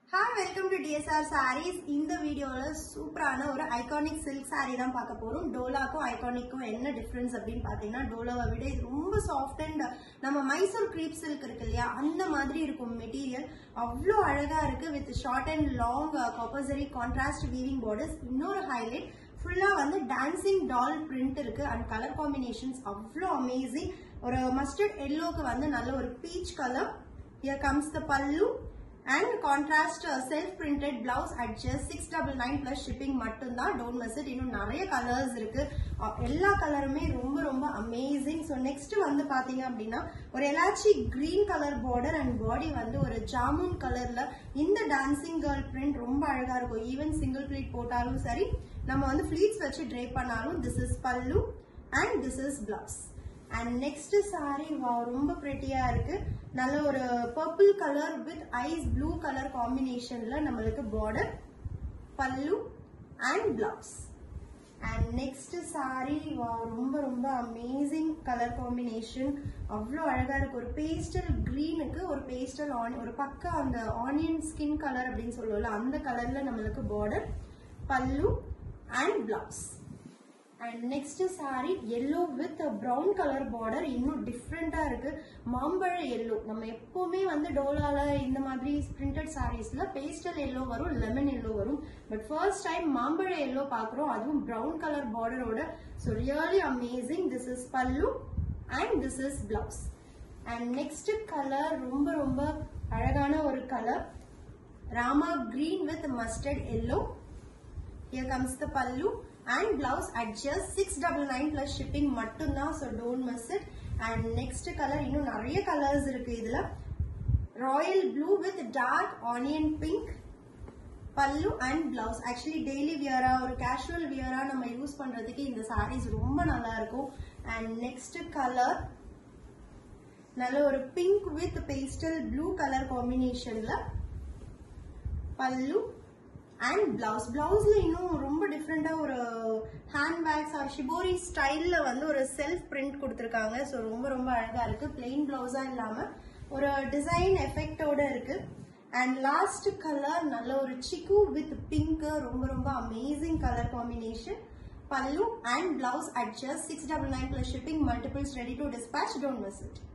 Hi, welcome to DSR Sarees. இந்த வீடியோல சூப்பரான ஒரு ஐகானிக் silk saree தான் பார்க்க போறோம். டோலாக்கும் ஐகானிக்கும் என்ன டிஃபரன்ஸ் அப்படினு பாத்தீங்கன்னா டோலாவை விட இது ரொம்ப சாஃப்ட் அண்ட் நம்ம மைசூர் crepe silk இருக்கு இல்லையா அந்த மாதிரி இருக்கும் மெட்டீரியல். அவ்ளோ அழகா இருக்கு with short and long copper zari contrast weaving borders. இன்னொரு ஹைலைட் ஃபுல்லா வந்து டான்சிங் டால் பிரிண்ட் இருக்கு and color combinations அவ்ளோ அமேசிங். ஒரு மஸ்டர்ட் yellowக்கு வந்து நல்ல ஒரு peach color. Here comes the pallu. And contrast self-printed blouse at just 699 plus shipping மட்டும்தா. Don't miss it. இன்னும் நிறைய கலர்ஸ் இருக்கு. எல்லா கலருமே ரொம்ப ரொம்ப அமேசிங். So next வந்து பாத்தீங்க அப்படின்னா ஒரு elaichi green color border and body வந்து ஒரு ஜாமுன் கலர்ல இந்த டான்சிங் கேர்ள் print ரொம்ப அழகா இருக்கும். ஈவன் சிங்கிள் ப்ளீட் போட்டாலும் சரி நம்ம வந்து ஃப்ளீட்ஸ் வச்சு drape பண்ணாலும் this is pallu and this is blouse. And next saree wow ரொம்ப pretty-ஆ இருக்கு. நல்ல ஒரு purple color with ice blue color combinationல நம்மளுக்கு border, pallu and blouse. And next saree wow ரொம்ப ரொம்ப amazing color combination. அவ்ளோ அழகா இருக்கு. ஒரு pastel greenக்கு ஒரு pastel ஒரு பக்கா அந்த onion skin color அப்படினு சொல்லுவோம்ல அந்த கலர்ல நம்மளுக்கு border, pallu and blouse. And next saree yellow with a brown color border. இன்னும் டிஃபரெண்டா இருக்கு. மாம்பழ yellow. நம்ம எப்பவுமே வந்து டோலால இந்த மாதிரி printed sariesல pastel yellow வரும், lemon yellow வரும். But first time மாம்பழ yellow பார்க்கறோம். அதுவும் brown color border ஓட. So really amazing. This is pallu and this is blouse. And next color ரொம்ப ரொம்ப அழகான ஒரு color. Rama green with mustard yellow. Here comes the pallu and blouse at just 699 plus shipping மட்டும்தா. So don't miss it. And next color இன்னும் நிறைய colours இருக்கு இதுல. Royal blue with dark onion pink, pallu and blouse. Actually daily wear ஒரு casual wear நம்ம use பண்றதுக்கு இந்த sarees ரொம்ப நல்லா இருக்கும். And next color நல்ல ஒரு pink with pastel blue color combinationல pallu and blouse. Blouseல இன்னும் ரொம்ப டிஃபரெண்டா ஒரு ஹேண்ட் பேக்ஸ் ஆர் ஷிபோரி ஸ்டைல்ல வந்து ஒரு செல்ஃப் பிரிண்ட் கொடுத்திருக்காங்க. சோ ரொம்ப ரொம்ப அழகா இருக்கு. பிளெயின் பிளவுஸா இல்லாம ஒரு டிசைன் எஃபெக்ட்டோட இருக்கு. அண்ட் லாஸ்ட் கலர் நல்ல ஒரு சிக்கு வித் பிங்க் ரொம்ப ரொம்ப amazing colour combination. Pallu and blouse at just 699 plus shipping. Multiples ready to dispatch. Don't miss it.